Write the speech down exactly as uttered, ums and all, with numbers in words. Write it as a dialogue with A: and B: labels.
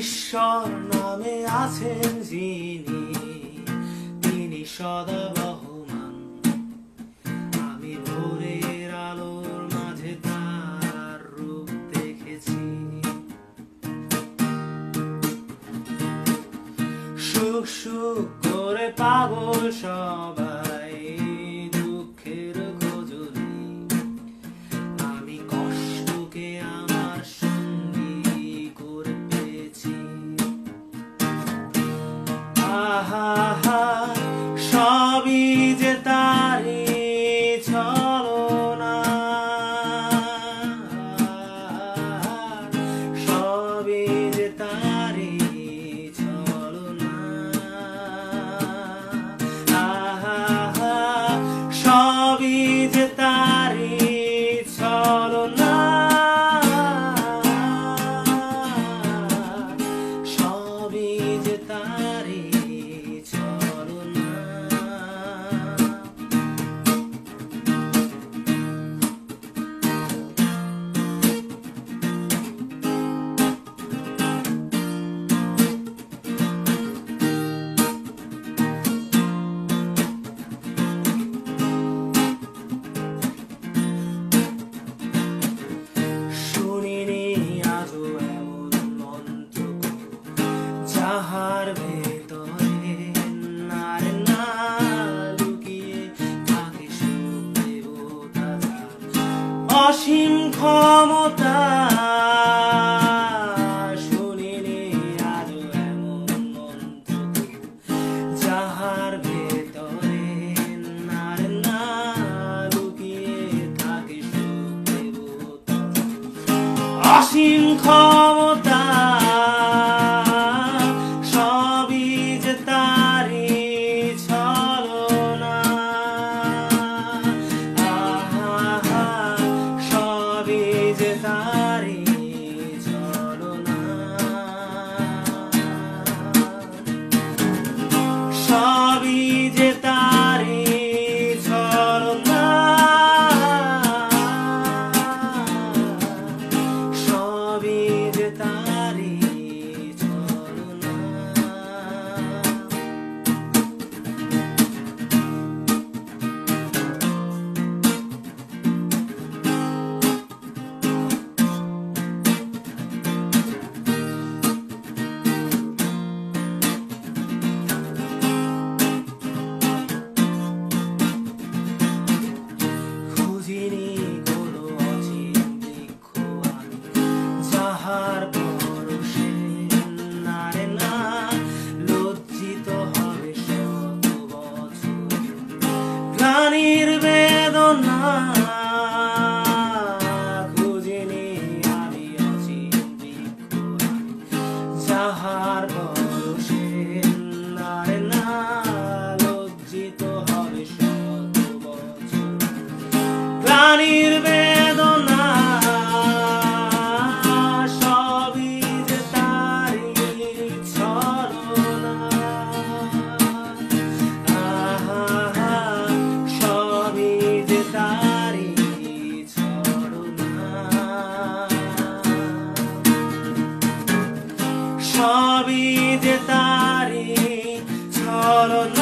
A: ঈশ্বর নামে আছেন যিনি, তিনি সদা বহমান। আমি ভোরের আলোর মাঝে তার রূপ দেখেছি। সুখ সুখ করে পাগল সবাই দুঃখের খোঁজলি, আমি কষ্টকে আমার সঙ্গী করে পেয়েছি। আহা হা সবই যে তারি ছলনা, সবই যে তারি ছলনা। আহা হা সবই যে তারি ছলনা, সবই যে তারি ছলনা। শুনিনি আজও এমন মন্ত্র যাহার ভেতরে নারে না লুকিয়ে থাকে সুখ দেবতা অসীম ক্ষমতা। শুনিনি আজও এমন মন্ত্র যাহার ভেতরে নারে না লুকিয়ে থাকে সুখ দেবতা অসীম ক্ষমতা। সবই যে তারি ছলনা, আহা হা সবই যে তারি ছলনা, সবই যে তারি ছলনা, সবই যে তারি ছলনা। খুঁজিনি কোনো অচিন বৃক্ষ আমি, যাহার পরশে নারে না লজ্জিত হবে শত বছর গ্লানির বেদনা। খুঁজিনি আমি অচিন বৃক্ষ আমি, যাহার পরশে নারে না লজ্জিত হবে শত বছর গ্লানির বেদনা। সবই যে তারি ছলনা, আহা হা সবই যে তারি ছলনা, সবই যে তারি ছলনা।